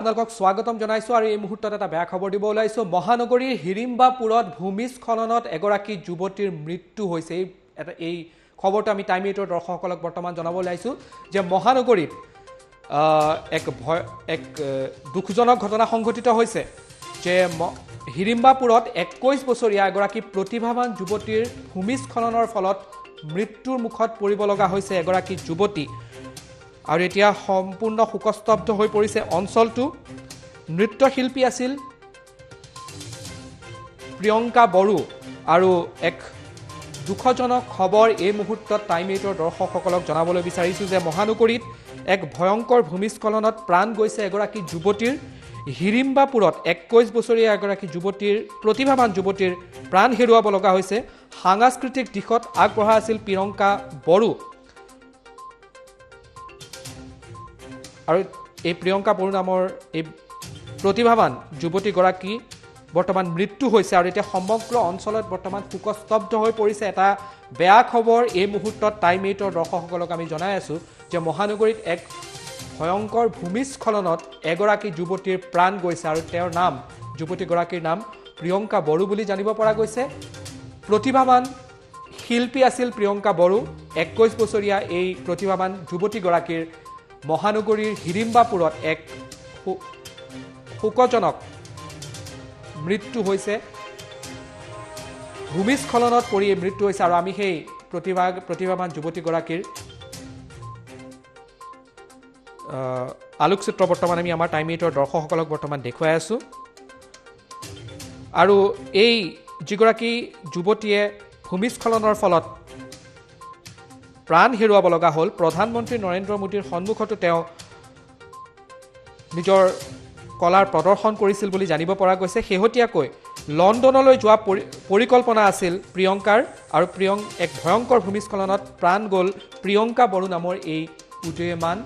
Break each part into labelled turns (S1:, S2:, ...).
S1: আপোনালোকক স্বাগতম জনাইছো আৰু এই মুহূৰ্তত এটা বেয়া খবৰ দিব ওলাইছো মহানগৰীৰ হিৰিম্বাপুৰত ভূমিস্খলনত এগৰাকী যুৱতীৰ মৃত্যু হৈছে এই খবৰটো আমি টাইম 8 দৰ্শকসকলক বৰ্তমান জনাব ওলাইছো যে মহানগৰীত এক দুখজনক ঘটনা সংঘটিত হৈছে যে হিৰিম্বাপুৰত 21 বছৰীয়া এগৰাকী প্ৰতিভাৱান যুৱতীৰ ভূমিস্খলনৰ ফলত মৃত্যুৰ মুখত পৰিব লগা হৈছে এগৰাকী যুৱতী আৰু এতিয়া সম্পূৰ্ণ শোকস্তব্ধ হৈ পৰিছে অঞ্চলটো নৃত্যশিল্পী আছিল প্ৰিয়ংকা বড়ো আৰু এক দুখজনক খবৰ এই মুহূৰ্তত টাইম 8 দৰ্শকসকলক জনাবলৈ বিচাৰিছো যে মহানগৰীত এক ভয়ংকৰ ভূমিস্খলনত প্ৰাণ গৈছে এগৰাকী যুৱতীৰ হিৰিম্বাপুৰত 21 বছৰীয়া এগৰাকী যুৱতীৰ প্ৰতিভাৱান যুৱতীৰ প্ৰাণ হেৰুৱাব লগা হৈছে সাংস্কৃতিক দিশত আগবঢ়া আছিল প্ৰিয়ংকা বড়ো আৰু এই প্ৰিয়ংকা বড়ো নামৰ এই প্ৰতিভাৱান যুৱতীগৰাকী বৰ্তমান মৃত্যু হৈছে আৰু এতিয়া সমগ্ৰ অঞ্চলত বৰ্তমান শোকস্তব্ধ হৈ পৰিছে এটা বেয়া খবৰ এই মুহূৰ্তত টাইম 8 দৰ্শকসকলক আমি জনাই আছো যে মহানগৰীত এক ভয়ংকৰ ভূমিস্খলনত এগৰাকী যুৱতীৰ প্ৰাণ গৈছে আৰু তেওঁৰ নাম যুৱতীগৰাকীৰ নাম প্ৰিয়ংকা বড়ো বুলি জানিব পৰা গৈছে প্ৰতিভাৱান শিল্পী আছিল প্ৰিয়ংকা বড়ো 21 বছৰীয়া এই প্ৰতিভাৱান যুৱতীগৰাকীৰ মহানগৰীৰ হিৰিম্বাপুৰত এক শোকজনক মৃত্যু হৈছে ভূমিস্খলনত পৰি মৃত্যু হৈছে আৰু আমি সেই প্ৰতিভাৱান যুৱতীগৰাকীৰ আলোকচিত্ৰ বৰ্তমান আমি আমাৰ টাইম 8 দৰ্শকসকলক বৰ্তমান দেখুৱাই আছো আৰু এই যিগৰাকী যুৱতীয়ে ভূমিস্খলনৰ ফলত প্ৰাণ হেৰুৱাব লগা হ'ল প্ৰধানমন্ত্ৰী নৰেন্দ্ৰ মোদীৰ সন্মুখতো তেওঁ নিজৰ কলাৰ প্ৰদৰ্শন কৰিছিল বুলি জানিব পৰা গৈছে শেহতীয়াকৈ লণ্ডনলৈ যোৱা পৰিকল্পনা আছিল প্ৰিয়ংকাৰ আৰু এক ভয়ংকৰ ভূমিস্খলনত প্ৰাণ গ'ল প্ৰিয়ংকা বড়ো নামৰ এই উদীয়মান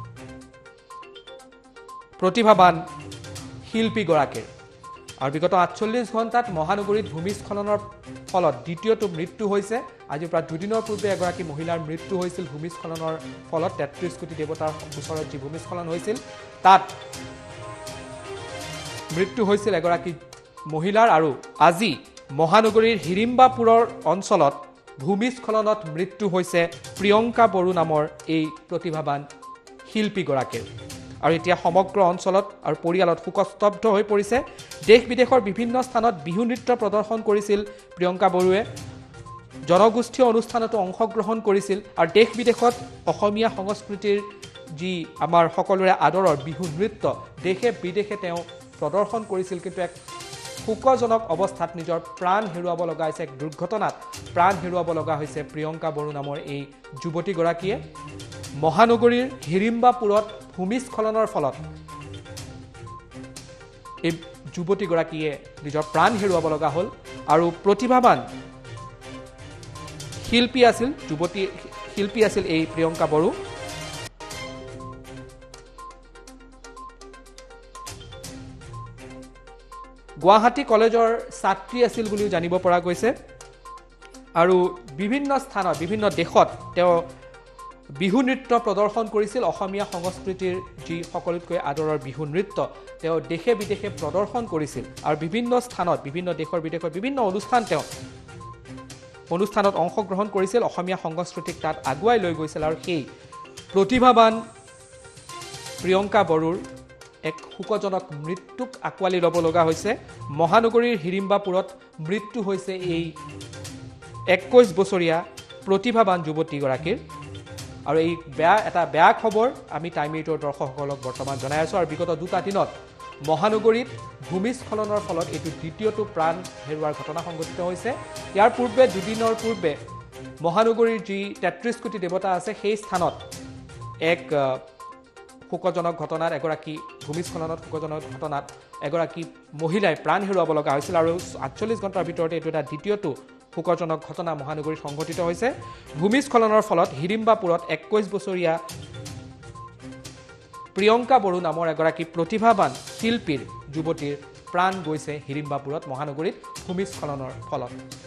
S1: প্ৰতিভাৱান শিল্পীগৰাকীৰ আৰু বিগত 48 ঘণ্টাত মহানগৰীত ভূমিস্খলনৰ ফলত দ্বিতীয়টো মৃত্যু হৈছে আজি প্ৰায় দুদিনৰ পূৰ্বে এগৰাকী মহিলাৰ মৃত্যু হৈছিল ভূমিস্খলনৰ ফলত 33 কোটি দেৱতাৰ ওচৰত যি ভূমিস্খলন হৈছিল তাত মৃত্যু হৈছিল এগৰাকী মহিলাৰ আৰু আজি মহানগৰীৰ হিৰিম্বাপুৰৰ অঞ্চলত ভূমিস্খলনত মৃত্যু হৈছে প্ৰিয়ংকা বড়ো নামৰ এই প্ৰতিভাৱান শিল্পীগৰাকীৰ আৰু এতিয়া সমগ্ৰ অঞ্চলত আৰু পৰিয়ালত শোকস্তব্ধ হৈ পৰিছে দেশ বিদেশৰ বিভিন্ন স্থানত বিহু নৃত্য প্ৰদৰ্শন কৰিছিল প্ৰিয়ংকা বড়োৱে জনগোষ্ঠীয় অনুষ্ঠানতো অংশগ্ৰহণ কৰিছিল আৰু দেশ বিদেশত অসমীয়া সংস্কৃতিৰ যি আমাৰ সকলোৰে আদৰৰ বিহু নৃত্য দেশে বিদেশে তেওঁ প্ৰদৰ্শন কৰিছিল কিন্তু এক শোকজনক অৱস্থাত নিজৰ প্ৰাণ হেৰুৱাব লগা হৈছে এক দুৰ্ঘটনাত প্ৰাণ হেৰুৱাব লগা হৈছে প্ৰিয়ংকা বড়ো নামৰ এই যুৱতীগৰাকীয়ে মহানগৰীৰ হিৰিম্বাপুৰত ভূমিস্খলনৰ ফলত এই যুৱতীগৰাকীয়ে নিজৰ প্ৰাণ হেৰুৱাব লগা হ'ল আৰু প্ৰতিভাৱান শিল্পী আছিল এই প্ৰিয়ংকা বড়ো গুৱাহাটী কলেজৰ ছাত্ৰী আছিল বুলিও জানিব পৰা গৈছে আৰু বিভিন্ন স্থানত বিভিন্ন দেশত তেওঁ বিহু নৃত্য প্ৰদৰ্শন কৰিছিল অসমীয়া সংস্কৃতিৰ যি সকলোতকৈ আদৰৰ বিহু নৃত্য তেওঁ দেশে বিদেশে প্ৰদৰ্শন কৰিছিল আৰু বিভিন্ন স্থানত বিভিন্ন দেশৰ বিদেশৰ বিভিন্ন অনুষ্ঠানত অংশগ্ৰহণ কৰিছিল অসমীয়া সংস্কৃতিক তাত আগুৱাই লৈ গৈছিল আৰু সেই প্ৰতিভাৱান প্ৰিয়ংকা বড়োৰ এক শোকজনক মৃত্যুক আঁকোৱালি ল'ব লগা হৈছে মহানগৰীৰ হিৰিম্বাপুৰত মৃত্যু হৈছে এই 21 বছৰীয়া প্ৰতিভাৱান যুৱতীগৰাকীৰ আৰু এই এটা বেয়া খবৰ আমি টাইম 8 দৰ্শকসকলক বৰ্তমান জনাই আছো আৰু বিগত দুটা দিনত মহানগৰীত ভূমিস্খলনৰ ফলত এইটো দ্বিতীয়টো প্ৰাণ হেৰুৱাৰ ঘটনা সংঘটিত হৈছে ইয়াৰ পূৰ্বে দুদিনৰ পূৰ্বে মহানগৰীৰ যি 33 কোটি দেৱতা আছে সেই স্থানত এক শোকজনক ঘটনাত এগৰাকী ভূমিস্খলনত শোকজনক ঘটনাত এগৰাকী মহিলাই প্ৰাণ হেৰুৱাব লগা হৈছিল আৰু 48 ঘণ্টাৰ ভিতৰতে এইটো এটা দ্বিতীয়টো শোকজনক ঘটনা মহানগৰীত সংঘটিত হৈছে ভূমিস্খলনৰ ফলত হিৰিম্বাপুৰত 21 বছৰীয়া প্ৰিয়ংকা বড়ো নামৰ এগৰাকী প্ৰতিভাৱান শিল্পীৰ যুৱতীৰ প্ৰাণ গৈছে হিৰিম্বাপুৰত মহানগৰীত ভূমিস্খলনৰ ফলত